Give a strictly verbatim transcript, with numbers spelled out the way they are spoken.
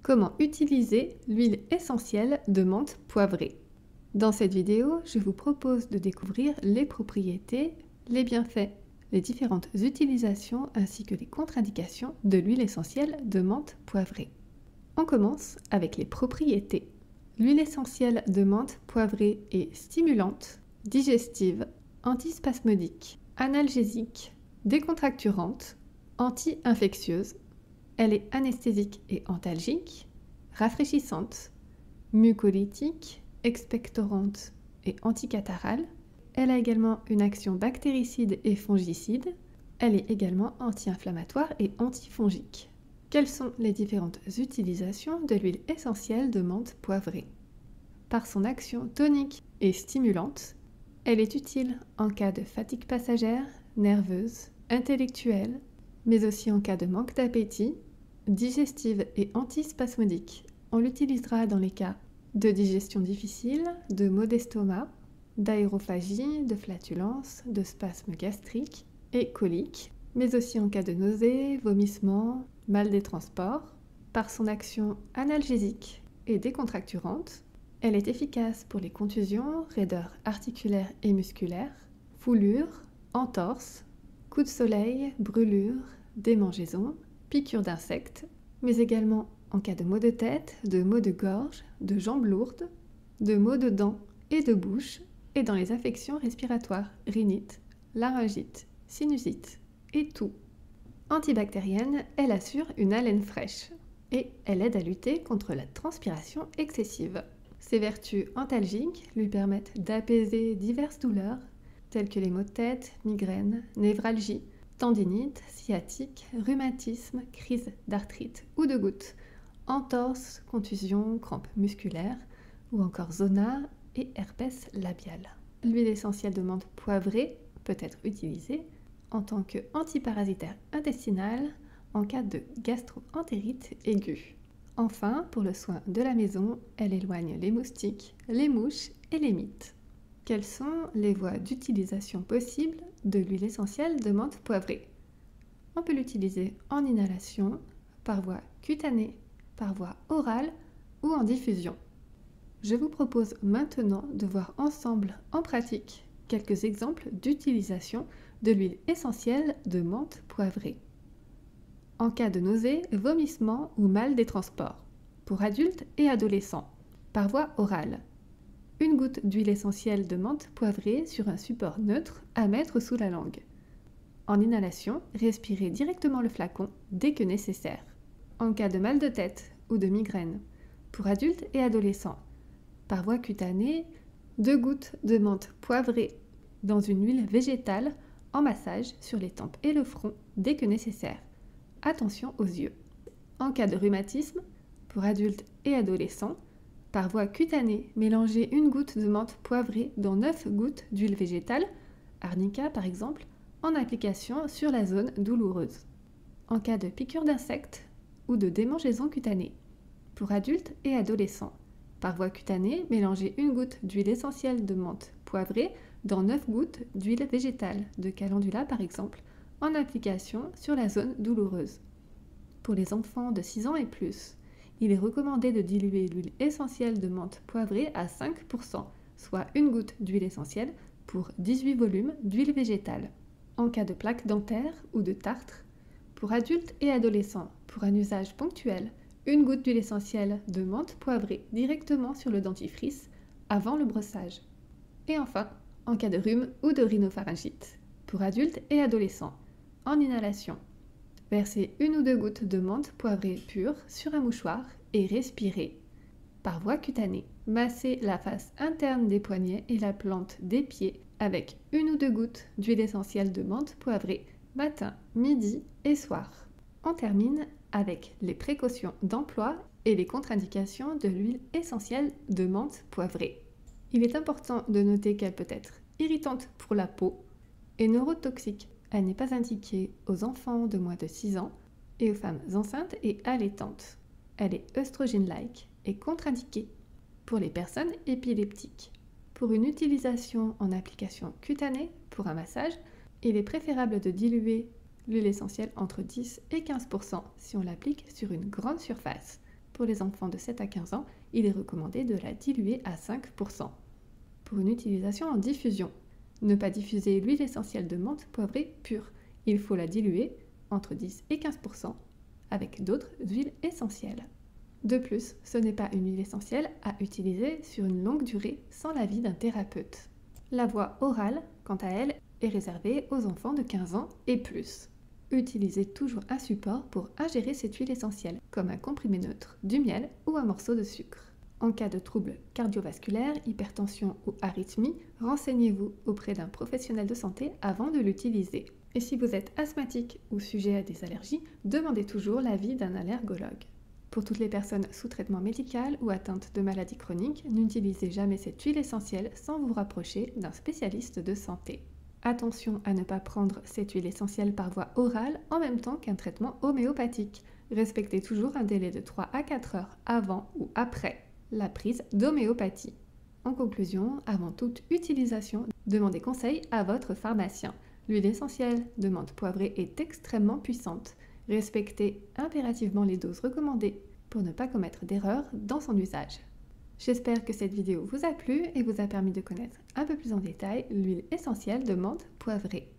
Comment utiliser l'huile essentielle de menthe poivrée? Dans cette vidéo, je vous propose de découvrir les propriétés, les bienfaits, les différentes utilisations ainsi que les contre-indications de l'huile essentielle de menthe poivrée. On commence avec les propriétés. L'huile essentielle de menthe poivrée est stimulante, digestive, antispasmodique, analgésique, décontracturante, anti-infectieuse. Elle est anesthésique et antalgique, rafraîchissante, mucolytique, expectorante et anticatarale. Elle a également une action bactéricide et fongicide. Elle est également anti-inflammatoire et antifongique. Quelles sont les différentes utilisations de l'huile essentielle de menthe poivrée? Par son action tonique et stimulante, elle est utile en cas de fatigue passagère, nerveuse, intellectuelle, mais aussi en cas de manque d'appétit, digestive et antispasmodique. On l'utilisera dans les cas de digestion difficile, de maux d'estomac, d'aérophagie, de flatulence, de spasmes gastriques et coliques, mais aussi en cas de nausées, vomissements, mal des transports. Par son action analgésique et décontracturante, elle est efficace pour les contusions, raideurs articulaires et musculaires, foulures, entorses, coups de soleil, brûlures, démangeaisons, piqûres d'insectes, mais également en cas de maux de tête, de maux de gorge, de jambes lourdes, de maux de dents et de bouche, et dans les affections respiratoires, rhinite, laryngite, sinusite et toux. Antibactérienne, elle assure une haleine fraîche et elle aide à lutter contre la transpiration excessive. Ses vertus antalgiques lui permettent d'apaiser diverses douleurs telles que les maux de tête, migraines, névralgie, tendinite, sciatique, rhumatisme, crise d'arthrite ou de goutte, entorse, contusion, crampes musculaires ou encore zona et herpès labial. L'huile essentielle de menthe poivrée peut être utilisée en tant qu'antiparasitaire intestinal en cas de gastro-entérite aiguë. Enfin, pour le soin de la maison, elle éloigne les moustiques, les mouches et les mites. Quelles sont les voies d'utilisation possibles de l'huile essentielle de menthe poivrée? On peut l'utiliser en inhalation, par voie cutanée, par voie orale ou en diffusion. Je vous propose maintenant de voir ensemble en pratique quelques exemples d'utilisation de l'huile essentielle de menthe poivrée. En cas de nausées, vomissements ou mal des transports, pour adultes et adolescents, par voie orale. Une goutte d'huile essentielle de menthe poivrée sur un support neutre à mettre sous la langue. En inhalation, respirez directement le flacon dès que nécessaire. En cas de mal de tête ou de migraine, pour adultes et adolescents, par voie cutanée, deux gouttes de menthe poivrée dans une huile végétale en massage sur les tempes et le front dès que nécessaire. Attention aux yeux. En cas de rhumatisme, pour adultes et adolescents, par voie cutanée, mélangez une goutte de menthe poivrée dans neuf gouttes d'huile végétale, arnica par exemple, en application sur la zone douloureuse. En cas de piqûre d'insectes ou de démangeaison cutanée, pour adultes et adolescents, par voie cutanée, mélangez une goutte d'huile essentielle de menthe poivrée dans neuf gouttes d'huile végétale, de calendula par exemple, en application sur la zone douloureuse. Pour les enfants de six ans et plus, il est recommandé de diluer l'huile essentielle de menthe poivrée à cinq pour cent, soit une goutte d'huile essentielle pour dix-huit volumes d'huile végétale. En cas de plaques dentaires ou de tartre, pour adultes et adolescents, pour un usage ponctuel, une goutte d'huile essentielle de menthe poivrée directement sur le dentifrice avant le brossage. Et enfin, en cas de rhume ou de rhinopharyngite, pour adultes et adolescents, en inhalation. Versez une ou deux gouttes de menthe poivrée pure sur un mouchoir et respirez. Par voie cutanée, massez la face interne des poignets et la plante des pieds avec une ou deux gouttes d'huile essentielle de menthe poivrée matin, midi et soir. On termine avec les précautions d'emploi et les contre-indications de l'huile essentielle de menthe poivrée. Il est important de noter qu'elle peut être irritante pour la peau et neurotoxique. Elle n'est pas indiquée aux enfants de moins de six ans et aux femmes enceintes et allaitantes. Elle est œstrogène-like et contre-indiquée pour les personnes épileptiques. Pour une utilisation en application cutanée, pour un massage, il est préférable de diluer l'huile essentielle entre dix et quinze pour cent si on l'applique sur une grande surface. Pour les enfants de sept à quinze ans, il est recommandé de la diluer à cinq pour cent. Pour une utilisation en diffusion, ne pas diffuser l'huile essentielle de menthe poivrée pure. Il faut la diluer entre dix et quinze pour cent avec d'autres huiles essentielles. De plus, ce n'est pas une huile essentielle à utiliser sur une longue durée sans l'avis d'un thérapeute. La voie orale, quant à elle, est réservée aux enfants de quinze ans et plus. Utilisez toujours un support pour ingérer cette huile essentielle, comme un comprimé neutre, du miel ou un morceau de sucre. En cas de troubles cardiovasculaires, hypertension ou arythmie, renseignez-vous auprès d'un professionnel de santé avant de l'utiliser. Et si vous êtes asthmatique ou sujet à des allergies, demandez toujours l'avis d'un allergologue. Pour toutes les personnes sous traitement médical ou atteintes de maladies chroniques, n'utilisez jamais cette huile essentielle sans vous rapprocher d'un spécialiste de santé. Attention à ne pas prendre cette huile essentielle par voie orale en même temps qu'un traitement homéopathique. Respectez toujours un délai de trois à quatre heures avant ou après la prise d'homéopathie. En conclusion, avant toute utilisation, demandez conseil à votre pharmacien. L'huile essentielle de menthe poivrée est extrêmement puissante. Respectez impérativement les doses recommandées pour ne pas commettre d'erreurs dans son usage. J'espère que cette vidéo vous a plu et vous a permis de connaître un peu plus en détail l'huile essentielle de menthe poivrée.